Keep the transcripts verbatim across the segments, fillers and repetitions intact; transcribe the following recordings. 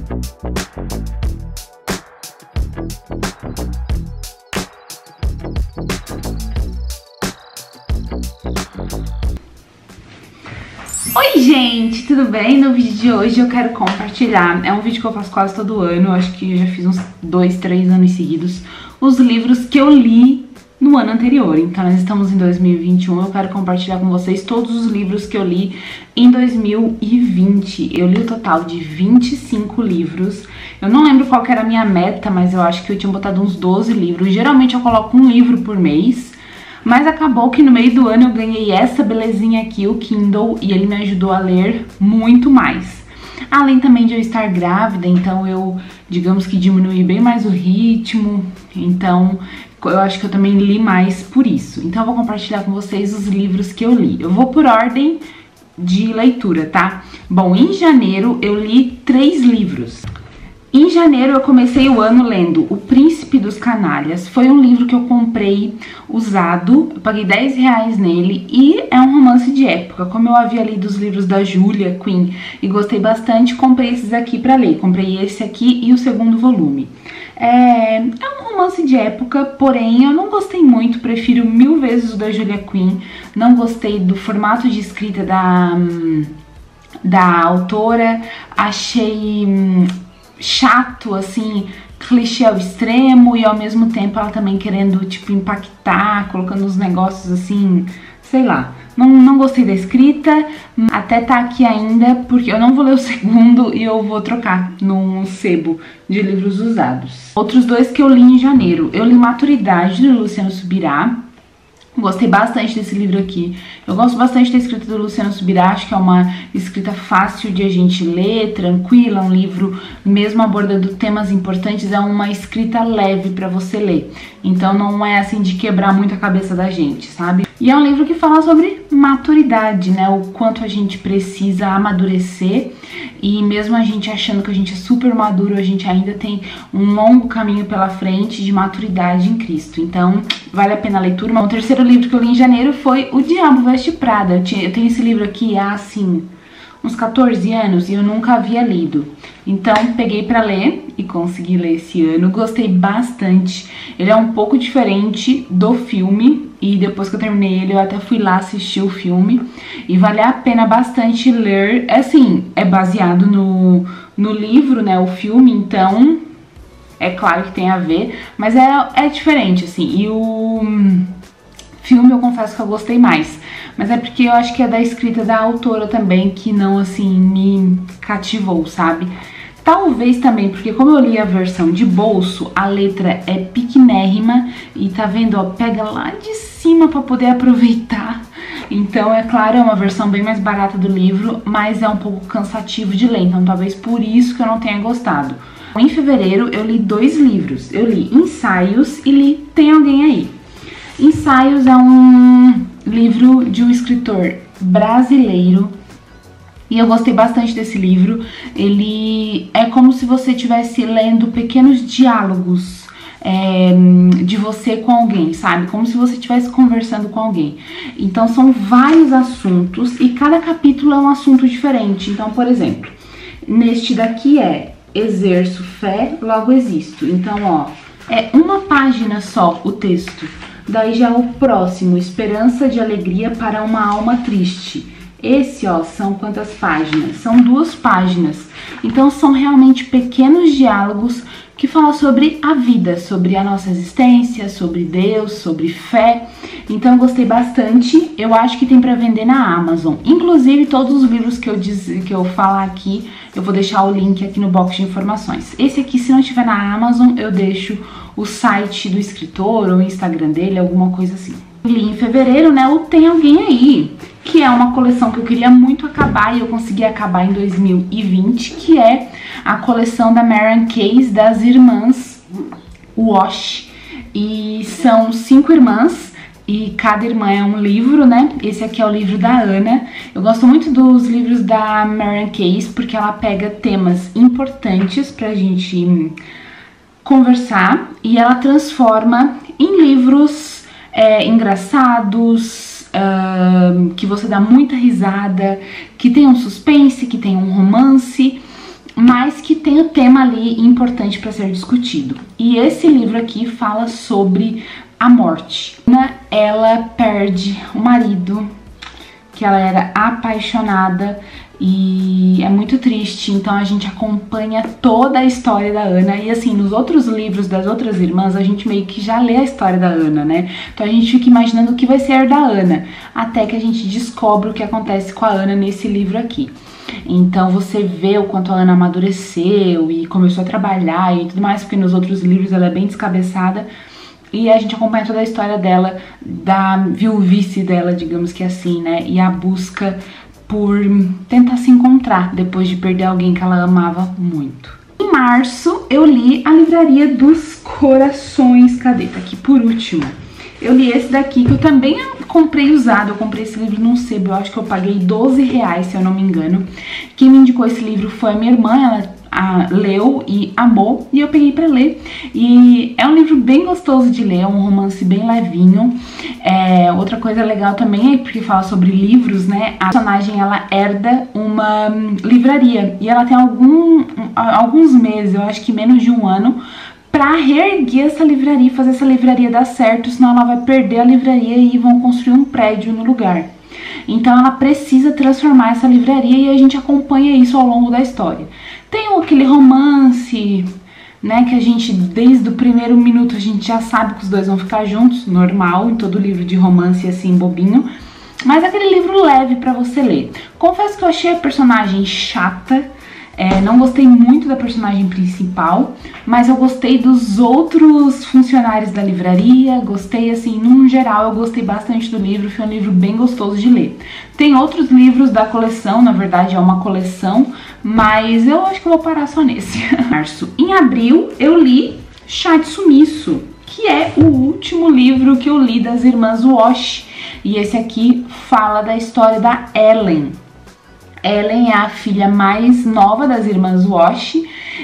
Oi gente, tudo bem? No vídeo de hoje eu quero compartilhar, é um vídeo que eu faço quase todo ano, acho que eu já fiz uns dois, três anos seguidos, os livros que eu li no ano anterior. Então nós estamos em dois mil e vinte e um, eu quero compartilhar com vocês todos os livros que eu li em dois mil e vinte. Eu li o total de vinte e cinco livros, eu não lembro qual que era a minha meta, mas eu acho que eu tinha botado uns doze livros. Geralmente eu coloco um livro por mês, mas acabou que no meio do ano eu ganhei essa belezinha aqui, o Kindle, e ele me ajudou a ler muito mais. Além também de eu estar grávida, então eu, digamos que diminui bem mais o ritmo, então eu acho que eu também li mais por isso. Então eu vou compartilhar com vocês os livros que eu li. Eu vou por ordem de leitura, tá? Bom, em janeiro eu li três livros. Em janeiro eu comecei o ano lendo O Príncipe dos Canalhas. Foi um livro que eu comprei usado, eu paguei dez reais nele e é um romance de época. Como eu havia lido os livros da Julia Quinn e gostei bastante, comprei esses aqui pra ler. Comprei esse aqui e o segundo volume. É, é um romance de época, porém eu não gostei muito, prefiro mil vezes o da Julia Quinn. Não gostei do formato de escrita da, da autora, achei chato, assim, clichê ao extremo, e ao mesmo tempo ela também querendo, tipo, impactar, colocando os negócios assim, sei lá. Não, não gostei da escrita, até tá aqui ainda, porque eu não vou ler o segundo e eu vou trocar num sebo de livros usados. Outros dois que eu li em janeiro, eu li Maturidade, do Luciano Subirá. Gostei bastante desse livro aqui. Eu gosto bastante da escrita do Luciano Subirá, acho que é uma escrita fácil de a gente ler, tranquila, um livro mesmo abordando temas importantes, é uma escrita leve pra você ler. Então não é assim de quebrar muito a cabeça da gente, sabe? E é um livro que fala sobre maturidade, né? O quanto a gente precisa amadurecer, e mesmo a gente achando que a gente é super maduro, a gente ainda tem um longo caminho pela frente de maturidade em Cristo. Então vale a pena a leitura. O terceiro livro que eu li em janeiro foi O Diabo Veste Prada. Eu, tinha, eu tenho esse livro aqui há, assim, uns quatorze anos e eu nunca havia lido. Então peguei pra ler e consegui ler esse ano. Gostei bastante. Ele é um pouco diferente do filme e depois que eu terminei ele eu até fui lá assistir o filme. E vale a pena bastante ler. Assim, é baseado no, no livro, né, o filme, então é claro que tem a ver, mas é, é diferente, assim. E o filme eu confesso que eu gostei mais, mas é porque eu acho que é da escrita da autora também que não, assim, me cativou, sabe? Talvez também porque como eu li a versão de bolso, a letra é pequenérrima e tá vendo, ó, pega lá de cima pra poder aproveitar. Então, é claro, é uma versão bem mais barata do livro, mas é um pouco cansativo de ler, então talvez por isso que eu não tenha gostado. Em fevereiro eu li dois livros, eu li Ensaios e li Tem Alguém Aí. Ensaios é um livro de um escritor brasileiro e eu gostei bastante desse livro. Ele é como se você estivesse lendo pequenos diálogos é, de você com alguém, sabe? Como se você estivesse conversando com alguém. Então são vários assuntos e cada capítulo é um assunto diferente. Então, por exemplo, neste daqui é Exerço fé, logo existo. Então, ó, é uma página só o texto. Daí já o próximo, Esperança de Alegria para uma Alma Triste. Esse, ó, são quantas páginas? São duas páginas. Então são realmente pequenos diálogos que falam sobre a vida, sobre a nossa existência, sobre Deus, sobre fé. Então eu gostei bastante. Eu acho que tem para vender na Amazon. Inclusive todos os livros que eu, diz, que eu falar aqui, eu vou deixar o link aqui no box de informações. Esse aqui, se não tiver na Amazon, eu deixo o site do escritor ou o Instagram dele, alguma coisa assim. Li em fevereiro, né, o Tem Alguém Aí, que é uma coleção que eu queria muito acabar e eu consegui acabar em dois mil e vinte, que é a coleção da Mary Case das irmãs Wash. E são cinco irmãs e cada irmã é um livro, né? Esse aqui é o livro da Ana. Eu gosto muito dos livros da Mary Case porque ela pega temas importantes pra gente conversar e ela transforma em livros é, engraçados, uh, que você dá muita risada, que tem um suspense, que tem um romance, mas que tem o tema ali importante para ser discutido. E esse livro aqui fala sobre a morte. Ela perde o marido, que ela era apaixonada, e é muito triste. Então a gente acompanha toda a história da Ana. E assim, nos outros livros das outras irmãs, a gente meio que já lê a história da Ana, né? Então a gente fica imaginando o que vai ser da Ana, até que a gente descobre o que acontece com a Ana nesse livro aqui. Então você vê o quanto a Ana amadureceu e começou a trabalhar e tudo mais, porque nos outros livros ela é bem descabeçada. E a gente acompanha toda a história dela, da viuvice dela, digamos que assim, né? E a busca por tentar se encontrar depois de perder alguém que ela amava muito. Em março eu li A Livraria dos Corações. Cadê? Tá aqui por último. Eu li esse daqui, que eu também comprei usado. Eu comprei esse livro num sebo, eu acho que eu paguei doze reais, se eu não me engano. Quem me indicou esse livro foi a minha irmã, ela a, leu e amou, e eu peguei pra ler. E é um livro bem gostoso de ler, é um romance bem levinho. É, outra coisa legal também é porque fala sobre livros, né? A personagem, ela herda uma livraria, e ela tem algum, alguns meses, eu acho que menos de um ano, pra reerguer essa livraria e fazer essa livraria dar certo, senão ela vai perder a livraria e vão construir um prédio no lugar. Então ela precisa transformar essa livraria e a gente acompanha isso ao longo da história. Tem aquele romance, né, que a gente, desde o primeiro minuto, a gente já sabe que os dois vão ficar juntos, normal, em todo livro de romance assim, bobinho. Mas aquele livro leve pra você ler. Confesso que eu achei a personagem chata. É, não gostei muito da personagem principal, mas eu gostei dos outros funcionários da livraria, gostei assim, num geral eu gostei bastante do livro, foi um livro bem gostoso de ler. Tem outros livros da coleção, na verdade é uma coleção, mas eu acho que eu vou parar só nesse. Março. Em abril eu li Chá de Sumiço, que é o último livro que eu li das irmãs Walsh, e esse aqui fala da história da Ellen. Ellen é a filha mais nova das irmãs Walsh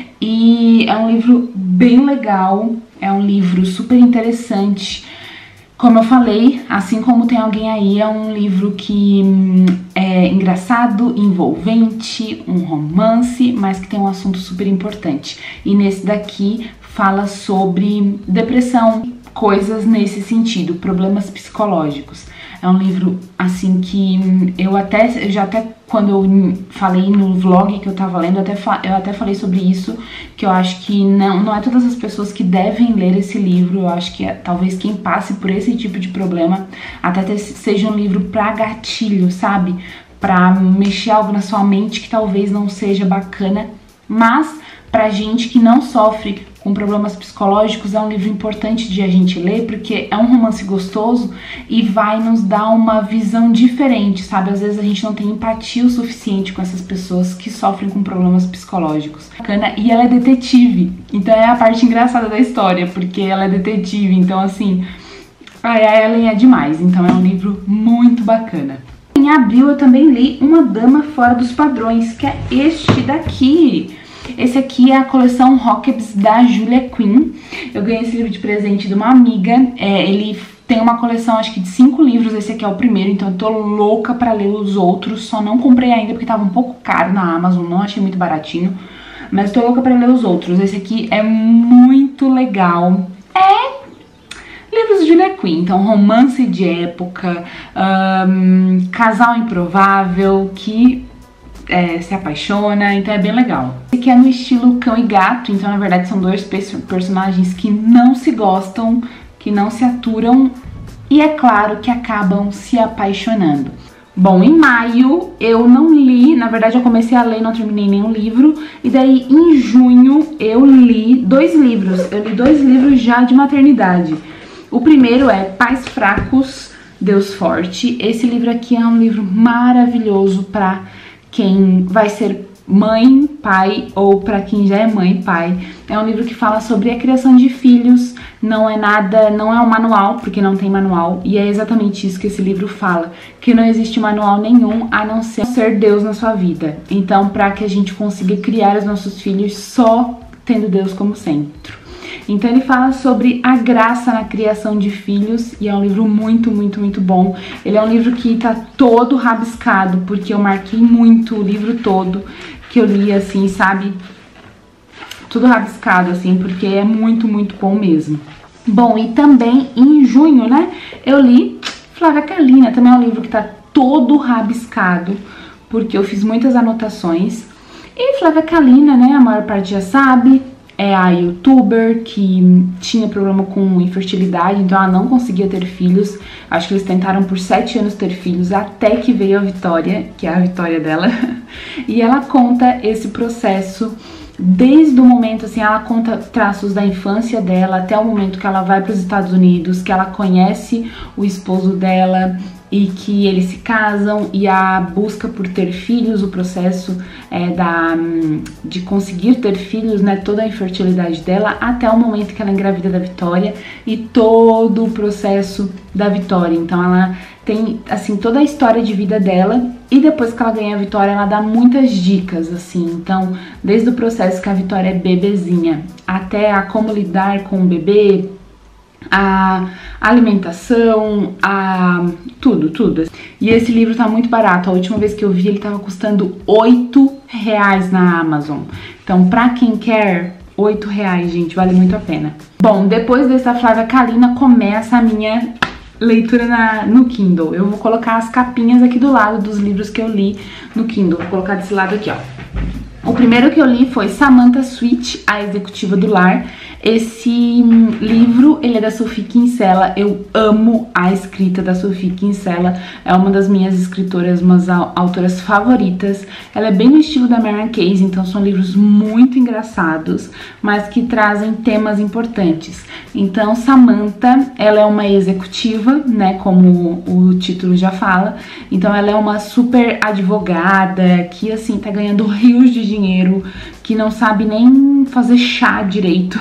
e é um livro bem legal, é um livro super interessante. Como eu falei, assim como Tem Alguém Aí, é um livro que hum, é engraçado, envolvente, um romance, mas que tem um assunto super importante. E nesse daqui fala sobre depressão, coisas nesse sentido, problemas psicológicos. É um livro, assim, que eu até, já até quando eu falei no vlog que eu tava lendo, eu até, eu até falei sobre isso, que eu acho que não, não é todas as pessoas que devem ler esse livro. Eu acho que é, talvez quem passe por esse tipo de problema, até ter, seja um livro pra gatilho, sabe? Pra mexer algo na sua mente que talvez não seja bacana, mas pra gente que não sofre com problemas psicológicos, é um livro importante de a gente ler, porque é um romance gostoso e vai nos dar uma visão diferente, sabe? Às vezes a gente não tem empatia o suficiente com essas pessoas que sofrem com problemas psicológicos. Bacana. E ela é detetive, então é a parte engraçada da história, porque ela é detetive, então assim, a Ellen é demais, então é um livro muito bacana. Em abril eu também li Uma Dama Fora dos Padrões, que é este daqui. Esse aqui é a coleção Rockets da Julia Quinn. Eu ganhei esse livro de presente de uma amiga. É, ele tem uma coleção, acho que de cinco livros. Esse aqui é o primeiro, então eu tô louca pra ler os outros. Só não comprei ainda porque tava um pouco caro na Amazon, não achei muito baratinho. Mas tô louca pra ler os outros. Esse aqui é muito legal. É livros de Julia Quinn, então romance de época, um, casal improvável que É, se apaixona, então é bem legal. Esse aqui é no estilo cão e gato, então na verdade são dois personagens que não se gostam, que não se aturam e é claro que acabam se apaixonando. Bom, em maio eu não li, na verdade eu comecei a ler e não terminei nenhum livro, e daí em junho eu li dois livros, eu li dois livros já de maternidade. O primeiro é Pais Fracos, Deus Forte. Esse livro aqui é um livro maravilhoso para quem vai ser mãe, pai ou para quem já é mãe, pai. É um livro que fala sobre a criação de filhos, não é nada, não é um manual, porque não tem manual, e é exatamente isso que esse livro fala, que não existe manual nenhum a não ser ser Deus na sua vida. Então, para que a gente consiga criar os nossos filhos só tendo Deus como centro. Então ele fala sobre a graça na criação de filhos e é um livro muito, muito, muito bom. Ele é um livro que tá todo rabiscado, porque eu marquei muito o livro todo, que eu li, assim, sabe? Tudo rabiscado, assim, porque é muito, muito bom mesmo. Bom, e também em junho, né, eu li Flávia Kalina, também é um livro que tá todo rabiscado, porque eu fiz muitas anotações. E Flávia Kalina, né, a maior parte já sabe, é a youtuber que tinha problema com infertilidade, então ela não conseguia ter filhos. Acho que eles tentaram por sete anos ter filhos, até que veio a Vitória, que é a Vitória dela. E ela conta esse processo desde o momento, assim, ela conta traços da infância dela até o momento que ela vai para os Estados Unidos, que ela conhece o esposo dela e que eles se casam, e a busca por ter filhos, o processo é, da, de conseguir ter filhos, né, toda a infertilidade dela, até o momento que ela engravida da Vitória e todo o processo da Vitória. Então ela tem, assim, toda a história de vida dela, e depois que ela ganha a Vitória, ela dá muitas dicas, assim. Então, desde o processo que a Vitória é bebezinha, até a como lidar com o bebê, a alimentação, a tudo, tudo. E esse livro tá muito barato. A última vez que eu vi, ele tava custando oito reais na Amazon. Então, pra quem quer, oito reais, gente, vale muito a pena. Bom, depois dessa Flávia Kalina, começa a minha leitura na, no Kindle. Eu vou colocar as capinhas aqui do lado dos livros que eu li no Kindle. Vou colocar desse lado aqui, ó. O primeiro que eu li foi Samantha Sweet, A Executiva do Lar. Esse livro, ele é da Sophie Kinsella. Eu amo a escrita da Sophie Kinsella. É uma das minhas escritoras, umas autoras favoritas. Ela é bem no estilo da Mary Case, então são livros muito engraçados, mas que trazem temas importantes. Então, Samantha, ela é uma executiva, né, como o título já fala. Então, ela é uma super advogada que, assim, tá ganhando rios de dinheiro, que não sabe nem fazer chá direito.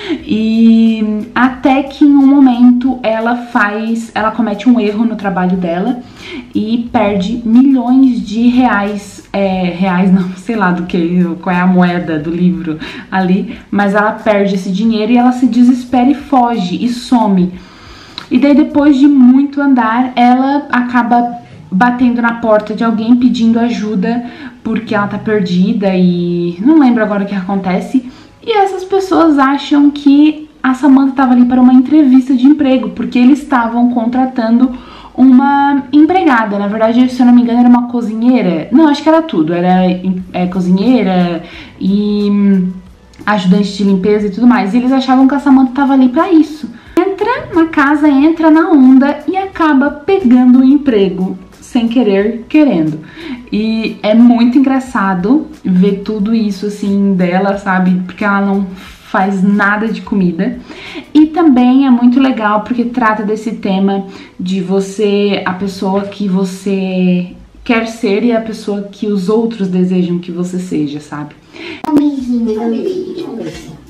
E até que em um momento ela faz, ela comete um erro no trabalho dela e perde milhões de reais, é, reais não, sei lá do que, qual é a moeda do livro ali, mas ela perde esse dinheiro e ela se desespera e foge e some. E daí, depois de muito andar, ela acaba batendo na porta de alguém pedindo ajuda porque ela tá perdida e não lembro agora o que acontece. E essas pessoas acham que a Samantha estava ali para uma entrevista de emprego, porque eles estavam contratando uma empregada. Na verdade, se eu não me engano, era uma cozinheira. Não, acho que era tudo. Era é, cozinheira e ajudante de limpeza e tudo mais. E eles achavam que a Samantha estava ali para isso. Entra na casa, entra na onda e acaba pegando o emprego sem querer, querendo. E é muito engraçado ver tudo isso, assim, dela, sabe? Porque ela não faz nada de comida. E também é muito legal porque trata desse tema de você, a pessoa que você quer ser e a pessoa que os outros desejam que você seja, sabe? Um beijinho, um beijinho, um beijinho.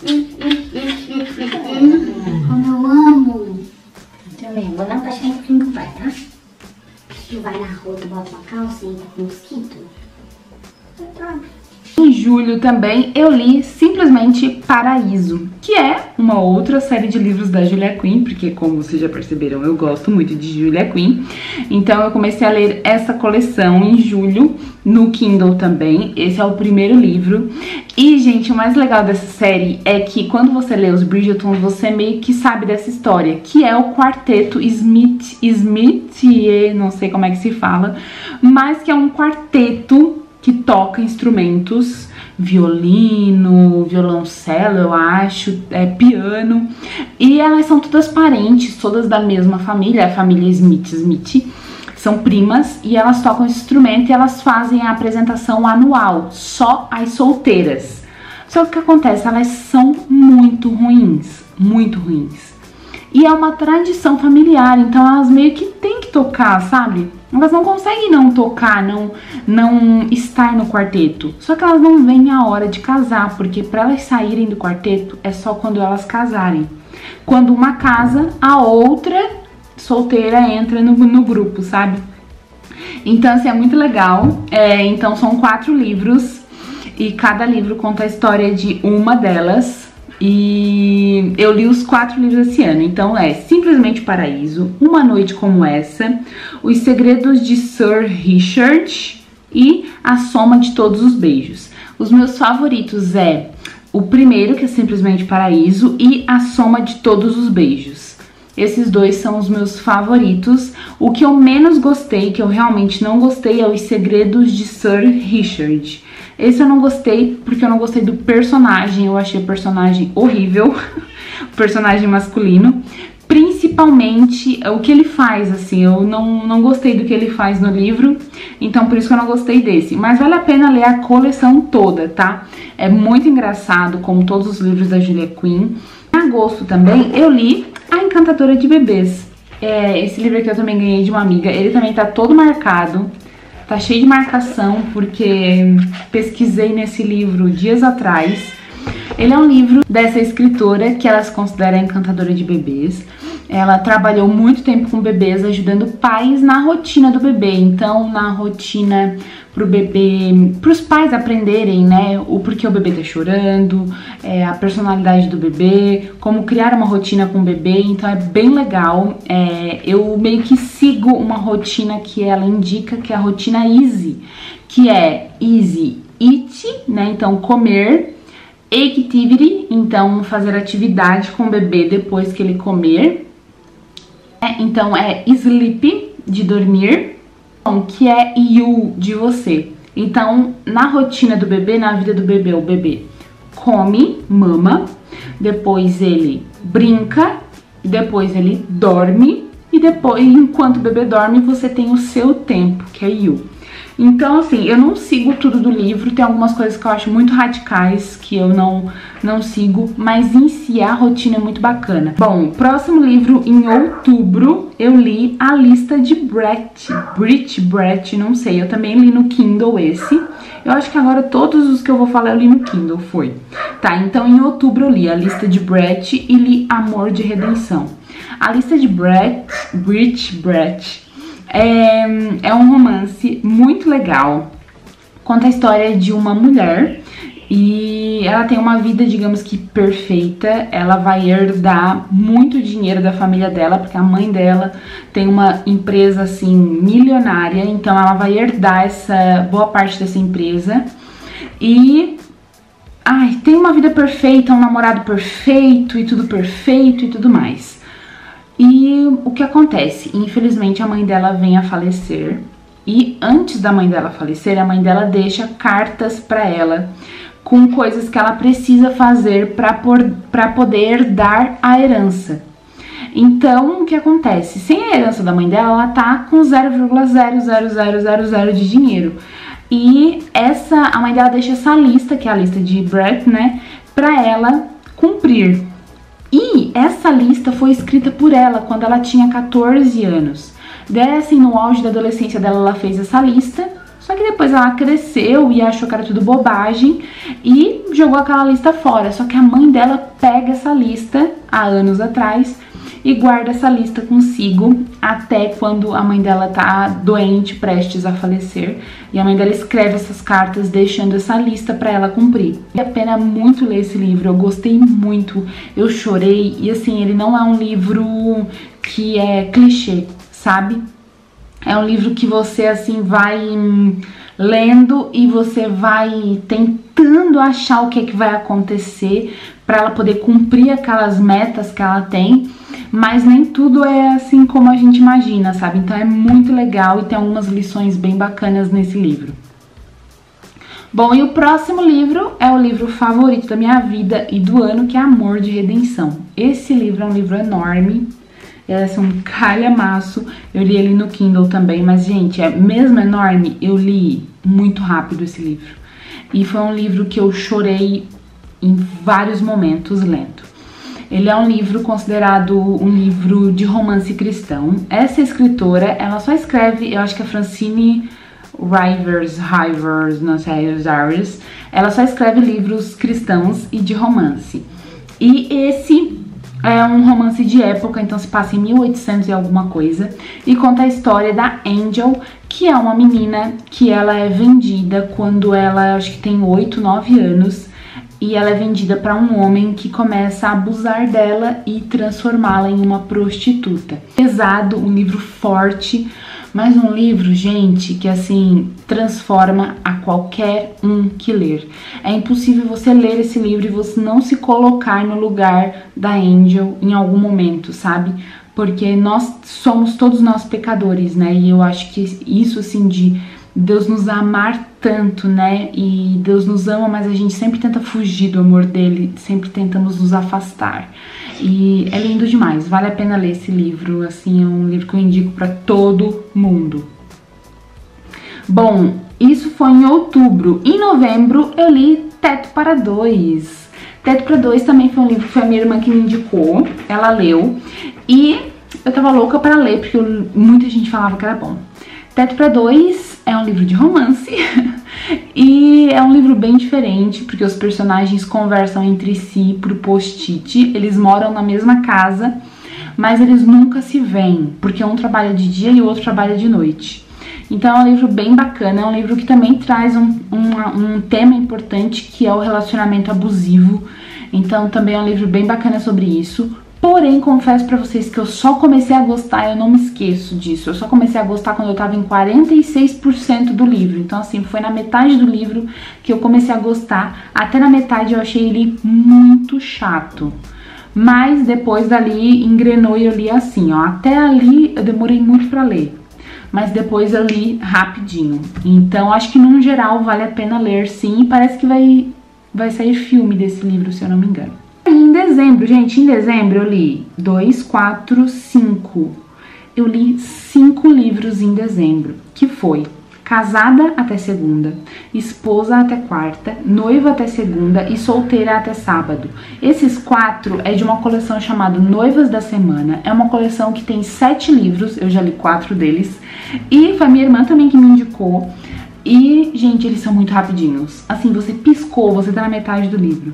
Como eu amo. Também, vou dar um cachorro que não vai, tá? Tu vai na rua, tu bota uma calça e entra com mosquito. Em julho também eu li Simplesmente Paraíso, que é uma outra série de livros da Julia Quinn, porque como vocês já perceberam, eu gosto muito de Julia Quinn. Então eu comecei a ler essa coleção em julho, no Kindle também. Esse é o primeiro livro. E, gente, o mais legal dessa série é que quando você lê os Bridgertons, você meio que sabe dessa história, que é o quarteto Smith, Smith, não sei como é que se fala, mas que é um quarteto que toca instrumentos, violino, violoncelo, eu acho, é, piano. E elas são todas parentes, todas da mesma família, a família Smith, Smith. São primas e elas tocam esse instrumento e elas fazem a apresentação anual, só as solteiras. Só que o que acontece? Elas são muito ruins, muito ruins. E é uma tradição familiar, então elas meio que têm que tocar, sabe? Elas não conseguem não tocar, não, não estar no quarteto. Só que elas não veem a hora de casar, porque para elas saírem do quarteto é só quando elas casarem. Quando uma casa, a outra solteira entra no, no grupo, sabe? Então, assim, é muito legal. É, então, são quatro livros e cada livro conta a história de uma delas. E eu li os quatro livros esse ano. Então é Simplesmente Paraíso, Uma Noite Como Essa, Os Segredos de Sir Richard e A Soma de Todos os Beijos. Os meus favoritos é o primeiro, que é Simplesmente Paraíso, e A Soma de Todos os Beijos. Esses dois são os meus favoritos. O que eu menos gostei, que eu realmente não gostei, é Os Segredos de Sir Richard. Esse eu não gostei porque eu não gostei do personagem, eu achei o personagem horrível, o personagem masculino. Principalmente o que ele faz, assim, eu não, não gostei do que ele faz no livro, então por isso que eu não gostei desse. Mas vale a pena ler a coleção toda, tá? É muito engraçado, como todos os livros da Julia Quinn. Em agosto também eu li A Encantadora de Bebês. É, esse livro aqui eu também ganhei de uma amiga, ele também tá todo marcado, tá cheio de marcação, porque pesquisei nesse livro dias atrás. Ele é um livro dessa escritora que ela se considera encantadora de bebês. Ela trabalhou muito tempo com bebês, ajudando pais na rotina do bebê. Então, na rotina pro bebê, pros pais aprenderem, né, o porquê o bebê tá chorando, é, a personalidade do bebê, como criar uma rotina com o bebê. Então é bem legal. É, eu meio que sigo uma rotina que ela indica, que é a rotina Easy, que é Easy Eat, né, então comer, Activity, então fazer atividade com o bebê depois que ele comer. É, então é Sleep, de dormir, que é You, de você. Então, na rotina do bebê, na vida do bebê, o bebê come, mama, depois ele brinca, depois ele dorme, e depois, enquanto o bebê dorme, você tem o seu tempo, que é You. Então, assim, eu não sigo tudo do livro, tem algumas coisas que eu acho muito radicais que eu não, não sigo, mas em si a rotina é muito bacana. Bom, próximo livro, em outubro, eu li A Lista de Brett, Brit, Brett, não sei, eu também li no Kindle esse. Eu acho que agora todos os que eu vou falar eu li no Kindle, foi. Tá, então em outubro eu li A Lista de Brett e li Amor de Redenção. A Lista de Brett, Brit, Brett, É, é um romance muito legal, conta a história de uma mulher e ela tem uma vida, digamos que perfeita. Ela vai herdar muito dinheiro da família dela, porque a mãe dela tem uma empresa assim milionária, então ela vai herdar essa boa parte dessa empresa e ai, tem uma vida perfeita, um namorado perfeito e tudo perfeito e tudo mais. E o que acontece? Infelizmente a mãe dela vem a falecer e antes da mãe dela falecer, a mãe dela deixa cartas para ela com coisas que ela precisa fazer para poder dar a herança. Então, o que acontece? Sem a herança da mãe dela, ela tá com zero vírgula zero zero zero zero zero de dinheiro. E essa, a mãe dela deixa essa lista, que é a lista de Brett, né, para ela cumprir. E essa lista foi escrita por ela quando ela tinha quatorze anos. Daí, assim, no auge da adolescência dela, ela fez essa lista. Só que depois ela cresceu e achou que era tudo bobagem e jogou aquela lista fora. Só que a mãe dela pega essa lista há anos atrás e guarda essa lista consigo até quando a mãe dela tá doente, prestes a falecer. E a mãe dela escreve essas cartas deixando essa lista para ela cumprir. Vale a pena muito ler esse livro, eu gostei muito, eu chorei. E assim, ele não é um livro que é clichê, sabe? É um livro que você assim vai hum, lendo e você vai tentando achar o que é que vai acontecer para ela poder cumprir aquelas metas que ela tem. Mas nem tudo é assim como a gente imagina, sabe? Então é muito legal e tem algumas lições bem bacanas nesse livro. Bom, e o próximo livro é o livro favorito da minha vida e do ano, que é Amor de Redenção. Esse livro é um livro enorme, é um calhamaço. Eu li ele no Kindle também, mas, gente, é mesmo enorme, eu li muito rápido esse livro. E foi um livro que eu chorei em vários momentos lendo. Ele é um livro considerado um livro de romance cristão. Essa escritora, ela só escreve, eu acho que é Francine Rivers, Rivers, não sei, Rivers. Ela só escreve livros cristãos e de romance. E esse é um romance de época, então se passa em mil e oitocentos e alguma coisa. E conta a história da Angel, que é uma menina que ela é vendida quando ela, acho que tem oito, nove anos. E ela é vendida para um homem que começa a abusar dela e transformá-la em uma prostituta. Pesado, um livro forte, Mas um livro, gente, que assim, transforma a qualquer um que ler. É impossível você ler esse livro e você não se colocar no lugar da Angel em algum momento, sabe? Porque nós somos todos nós pecadores, né? E eu acho que isso, assim, de Deus nos amar tanto, né? E Deus nos ama, mas a gente sempre tenta fugir do amor dele, sempre tentamos nos afastar. E é lindo demais, vale a pena ler esse livro, assim, é um livro que eu indico pra todo mundo. Bom, isso foi em outubro. Em novembro eu li Teto para Dois. Teto para Dois também foi um livro que foi a minha irmã que me indicou, ela leu. E eu tava louca pra ler, porque eu, muita gente falava que era bom. Teto para Dois é um livro de romance e é um livro bem diferente, porque os personagens conversam entre si por post-it. Eles moram na mesma casa, mas eles nunca se veem, porque um trabalha de dia e o outro trabalha de noite. Então é um livro bem bacana, é um livro que também traz um, um, um tema importante, que é o relacionamento abusivo. Então também é um livro bem bacana sobre isso. Porém, confesso pra vocês que eu só comecei a gostar, eu não me esqueço disso, eu só comecei a gostar quando eu tava em quarenta e seis por cento do livro. Então assim, foi na metade do livro que eu comecei a gostar. Até na metade eu achei ele muito chato. Mas depois dali engrenou e eu li assim, ó. Até ali eu demorei muito pra ler, mas depois eu li rapidinho. Então acho que no geral vale a pena ler, sim. Parece que vai, vai sair filme desse livro, se eu não me engano. Em dezembro, gente, em dezembro eu li dois, quatro, cinco. Eu li cinco livros em dezembro, que foi Casada até Segunda, Esposa até Quarta, Noiva até Segunda e Solteira até Sábado. Esses quatro é de uma coleção chamada Noivas da Semana. É uma coleção que tem sete livros, eu já li quatro deles. E foi a minha irmã também que me indicou. E, gente, eles são muito rapidinhos. Assim, você piscou, você tá na metade do livro.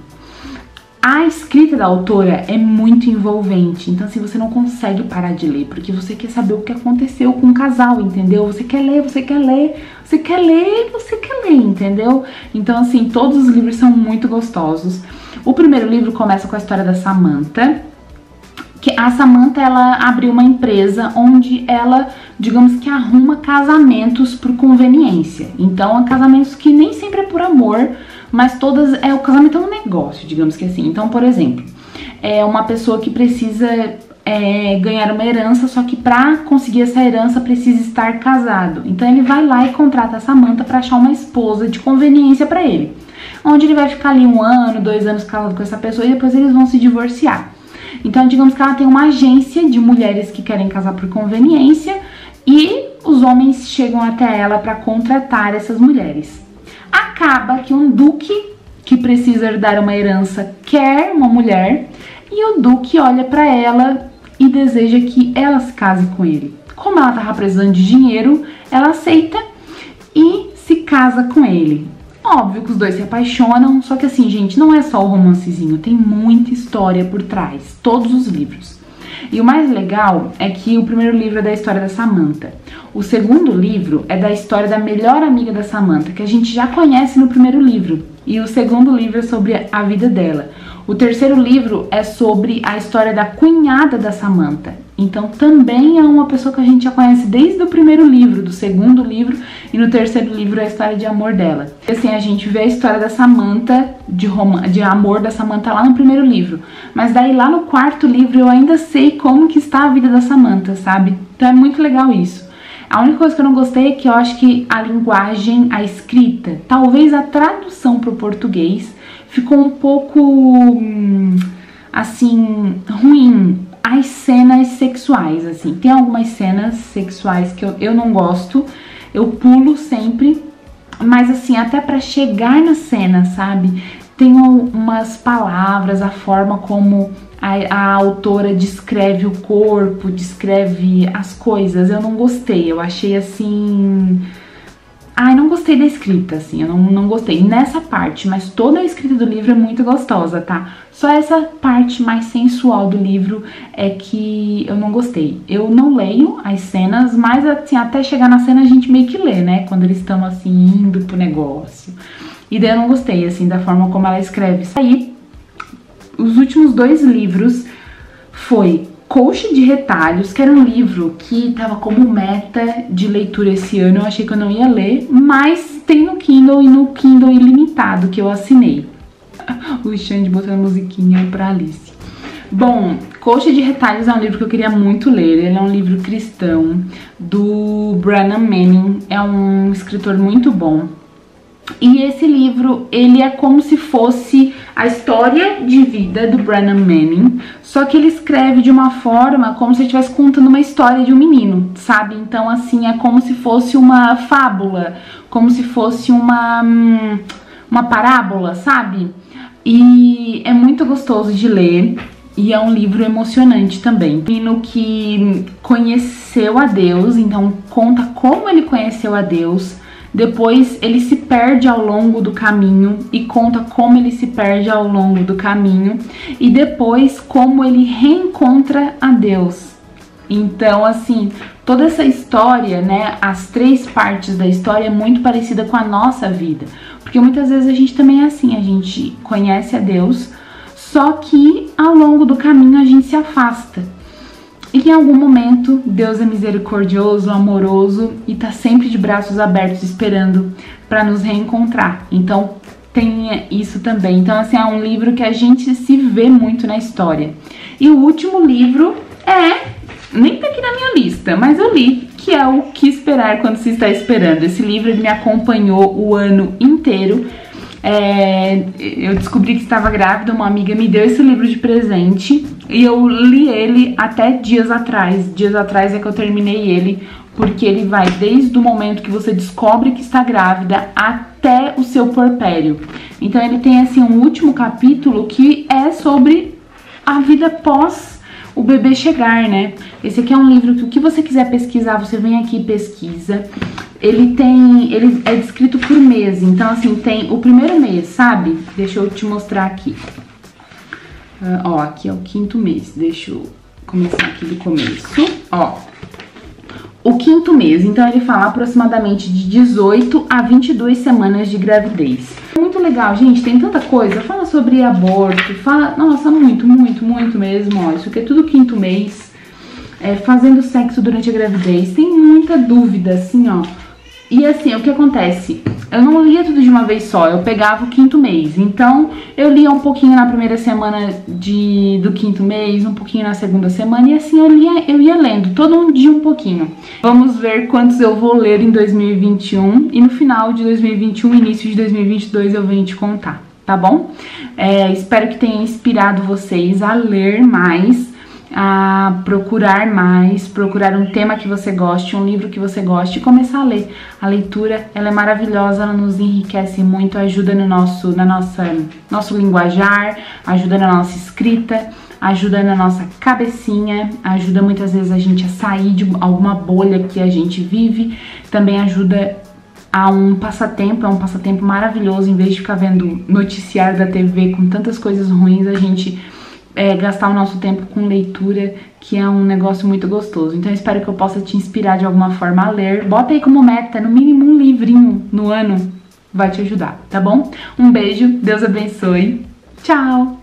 A escrita da autora é muito envolvente, então assim, você não consegue parar de ler, porque você quer saber o que aconteceu com o casal, entendeu? Você quer ler, você quer ler, você quer ler, você quer ler, entendeu? Então assim, todos os livros são muito gostosos. O primeiro livro começa com a história da Samantha, que a Samantha, ela abriu uma empresa onde ela, digamos que arruma casamentos por conveniência. Então, casamentos que nem sempre é por amor, mas todas, é o casamento é um negócio, digamos que assim. Então, por exemplo, é uma pessoa que precisa é, ganhar uma herança, só que pra conseguir essa herança precisa estar casado. Então ele vai lá e contrata a Samantha pra achar uma esposa de conveniência pra ele, onde ele vai ficar ali um ano, dois anos casado com essa pessoa e depois eles vão se divorciar. Então, digamos que ela tem uma agência de mulheres que querem casar por conveniência e os homens chegam até ela pra contratar essas mulheres. Acaba que um duque que precisa herdar uma herança quer uma mulher e o duque olha pra ela e deseja que ela se case com ele. Como ela tava precisando de dinheiro, ela aceita e se casa com ele. Óbvio que os dois se apaixonam, só que assim, gente, não é só o romancezinho, tem muita história por trás, todos os livros. E o mais legal é que o primeiro livro é da história da Samantha. O segundo livro é da história da melhor amiga da Samantha, que a gente já conhece no primeiro livro. E o segundo livro é sobre a vida dela. O terceiro livro é sobre a história da cunhada da Samantha. Então também é uma pessoa que a gente já conhece desde o primeiro livro, do segundo livro, e no terceiro livro é a história de amor dela. E assim, a gente vê a história da Samantha, de, rom de amor da Samantha lá no primeiro livro. Mas daí lá no quarto livro eu ainda sei como que está a vida da Samantha, sabe? Então é muito legal isso. A única coisa que eu não gostei é que eu acho que a linguagem, a escrita, talvez a tradução para o português ficou um pouco, hum, assim, ruim. As cenas sexuais, assim, tem algumas cenas sexuais que eu, eu não gosto, eu pulo sempre, mas assim, até pra chegar na cena, sabe, tem umas palavras, a forma como a, a autora descreve o corpo, descreve as coisas, eu não gostei, eu achei assim... Ai, não gostei da escrita, assim, eu não, não gostei nessa parte, mas toda a escrita do livro é muito gostosa, tá? Só essa parte mais sensual do livro é que eu não gostei. Eu não leio as cenas, mas assim, até chegar na cena a gente meio que lê, né? Quando eles estão assim, indo pro negócio. E daí eu não gostei, assim, da forma como ela escreve. Aí, os últimos dois livros foi Coxa de Retalhos, que era um livro que tava como meta de leitura esse ano. Eu achei que eu não ia ler, mas tem no Kindle e no Kindle ilimitado que eu assinei. O Xande botando musiquinha pra Alice. Bom, Coxa de Retalhos é um livro que eu queria muito ler. Ele é um livro cristão do Brennan Manning. É um escritor muito bom. E esse livro, ele é como se fosse a história de vida do Brennan Manning, só que ele escreve de uma forma como se ele estivesse contando uma história de um menino, sabe? Então, assim, é como se fosse uma fábula, como se fosse uma, uma parábola, sabe? E é muito gostoso de ler. E é um livro emocionante também. Um menino que conheceu a Deus, então conta como ele conheceu a Deus. Depois ele se perde ao longo do caminho e conta como ele se perde ao longo do caminho. E depois como ele reencontra a Deus. Então, assim, toda essa história, né, as três partes da história é muito parecida com a nossa vida. Porque muitas vezes a gente também é assim, a gente conhece a Deus, só que ao longo do caminho a gente se afasta. E em algum momento Deus é misericordioso, amoroso e tá sempre de braços abertos esperando para nos reencontrar. Então tem isso também. Então, assim, é um livro que a gente se vê muito na história. E o último livro é, nem tá aqui na minha lista, mas eu li, que é O Que Esperar Quando Se Está Esperando. Esse livro ele me acompanhou o ano inteiro. É, eu descobri que estava grávida, uma amiga me deu esse livro de presente e eu li ele até dias atrás. Dias atrás é que eu terminei ele, porque ele vai desde o momento que você descobre que está grávida até o seu puerpério. Então ele tem assim um último capítulo que é sobre a vida pós o bebê chegar, né? Esse aqui é um livro que o que você quiser pesquisar, você vem aqui e pesquisa. Ele tem, ele é descrito por mês, então assim, tem o primeiro mês, sabe? Deixa eu te mostrar aqui. Uh, ó, aqui é o quinto mês, deixa eu começar aqui do começo, ó. O quinto mês, então ele fala aproximadamente de dezoito a vinte e duas semanas de gravidez. Muito legal, gente, tem tanta coisa, fala sobre aborto, fala, nossa, muito, muito, muito mesmo, ó, isso aqui é tudo quinto mês, é, fazendo sexo durante a gravidez, tem muita dúvida, assim, ó. E assim, o que acontece? Eu não lia tudo de uma vez só, eu pegava o quinto mês. Então, eu lia um pouquinho na primeira semana de, do quinto mês, um pouquinho na segunda semana, e assim eu, lia, eu ia lendo, todo um dia um pouquinho. Vamos ver quantos eu vou ler em dois mil e vinte e um, e no final de dois mil e vinte e um, início de dois mil e vinte e dois, eu venho te contar, tá bom? É, espero que tenha inspirado vocês a ler mais, a procurar mais, procurar um tema que você goste, um livro que você goste e começar a ler. A leitura, ela é maravilhosa, ela nos enriquece muito, ajuda no nosso, na nossa, nosso linguajar, ajuda na nossa escrita, ajuda na nossa cabecinha, ajuda muitas vezes a gente a sair de alguma bolha que a gente vive, também ajuda a um passatempo, é um passatempo maravilhoso, em vez de ficar vendo noticiário da T V com tantas coisas ruins, a gente É, gastar o nosso tempo com leitura, que é um negócio muito gostoso. Então eu espero que eu possa te inspirar de alguma forma a ler. Bota aí como meta, no mínimo um livrinho no ano, vai te ajudar, tá bom? Um beijo, Deus abençoe, tchau!